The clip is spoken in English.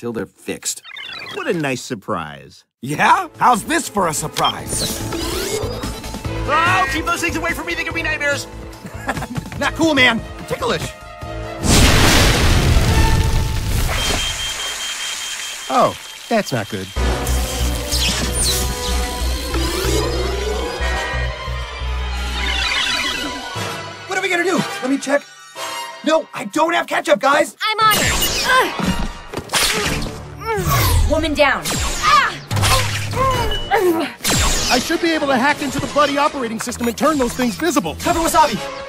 till they're fixed. What a nice surprise. Yeah? How's this for a surprise? Oh, keep those things away from me. They could be nightmares. Not cool, man. Ticklish. Oh, that's not good. What are we gonna do? Let me check. No, I don't have ketchup, guys. I'm on it. Woman down. I should be able to hack into the Buddy operating system and turn those things visible. Cover Wasabi.